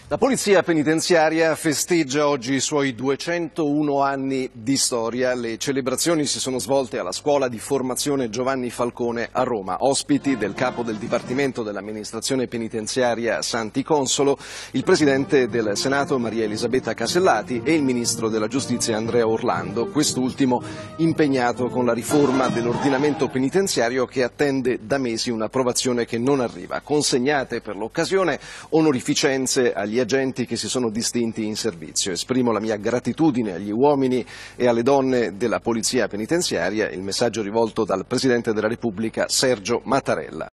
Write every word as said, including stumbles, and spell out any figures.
La Polizia Penitenziaria festeggia oggi i suoi duecentouno anni di storia. Le celebrazioni si sono svolte alla Scuola di Formazione Giovanni Falcone a Roma. Ospiti del capo del Dipartimento dell'Amministrazione Penitenziaria Santi Consolo, il Presidente del Senato Maria Elisabetta Casellati e il Ministro della Giustizia Andrea Orlando, quest'ultimo impegnato con la riforma dell'ordinamento penitenziario che attende da mesi un'approvazione che non arriva. Consegnate per l'occasione onorificenze agli agenti che si sono distinti in servizio. Esprimo la mia gratitudine agli uomini e alle donne della Polizia Penitenziaria, il messaggio rivolto dal Presidente della Repubblica Sergio Mattarella.